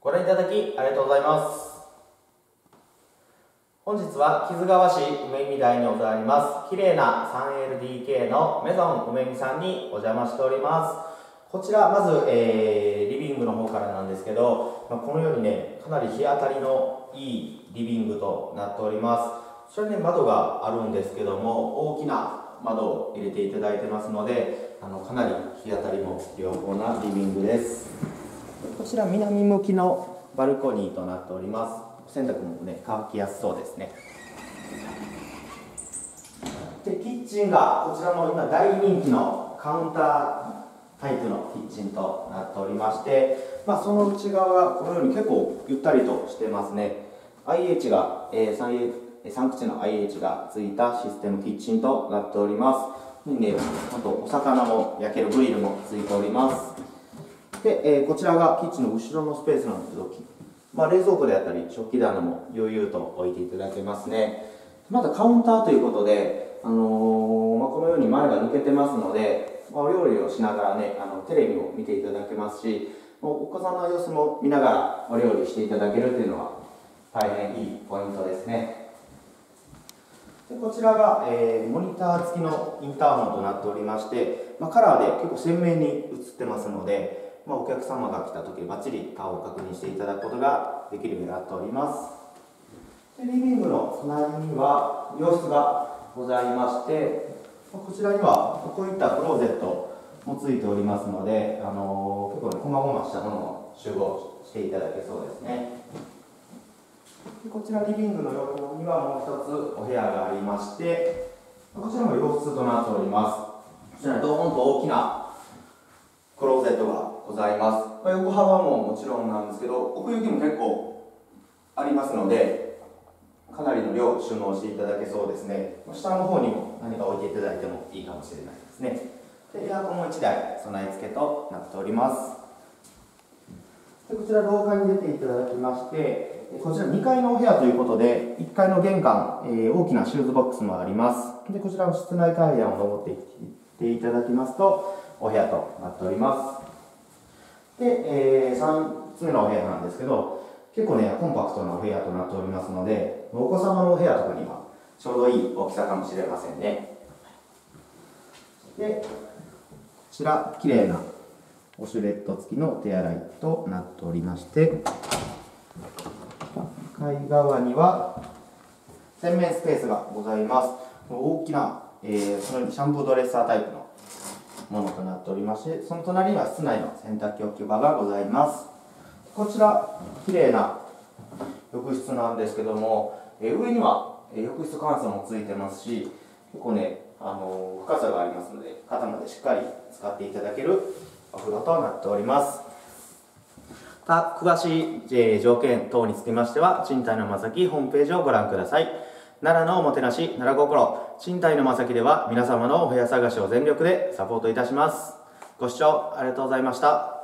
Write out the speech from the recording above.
ご覧いただきありがとうございます。本日は木津川市梅見台にございます綺麗な 3LDK のメゾン梅見さんにお邪魔しております。こちらまず、リビングの方からなんですけど、このようにねかなり日当たりのいいリビングとなっております。それに、窓があるんですけども、大きな窓を入れていただいてますので、かなり日当たりも良好なリビングです。こちら南向きのバルコニーとなっております。洗濯もね乾きやすそうですね。でキッチンがこちらの今大人気のカウンタータイプのキッチンとなっておりまして、その内側がこのように結構ゆったりとしてますね。 IH が、3口の IH がついたシステムキッチンとなっております。で、あとお魚も焼けるグリルもついております。で、こちらがキッチンの後ろのスペースなんですけど、冷蔵庫であったり食器棚も悠々と置いていただけますね。またカウンターということで、このように前が抜けてますので、お料理をしながらねテレビを見ていただけますし、お子さんの様子も見ながらお料理していただけるというのは大変いいポイントですね。でこちらが、モニター付きのインターホンとなっておりまして、カラーで結構鮮明に映ってますので、お客様が来た時バッチリ顔を確認していただくことができるようになっております。でリビングの隣には洋室がございまして、こちらにはこういったクローゼットもついておりますので、結構ね、こまごましたものを集合していただけそうですね。でこちらリビングの横にはもう一つお部屋がありまして、こちらも洋室となっております。こちらにドーンと大きなクローゼットがございます。横幅ももちろんなんですけど、奥行きも結構ありますので、かなりの量収納していただけそうですね。下の方にも何か置いていただいてもいいかもしれないですね。でエアコンも1台備え付けとなっております。でこちら廊下に出ていただきまして、こちら2階のお部屋ということで、1階の玄関、大きなシューズボックスもあります。でこちらの室内階段を登っていっていただきますとお部屋となっております。で、3つ目のお部屋なんですけど、結構ねコンパクトなお部屋となっておりますので、お子様のお部屋とかにはちょうどいい大きさかもしれませんね。でこちら綺麗なウォシュレット付きの手洗いとなっておりまして、向かい側には洗面スペースがございます。大きな、そのようにシャンプードレッサータイプのものとなっておりまして、その隣には室内の洗濯機置き場がございます。こちら綺麗な浴室なんですけども、上には浴室乾燥もついてますし、結構ね深さがありますので、肩までしっかり使っていただけるお風呂となっております。詳しい条件等につきましては、賃貸のまさきホームページをご覧ください。奈良のおもてなし、奈良心、賃貸のまさきでは皆様のお部屋探しを全力でサポートいたします。ご視聴ありがとうございました。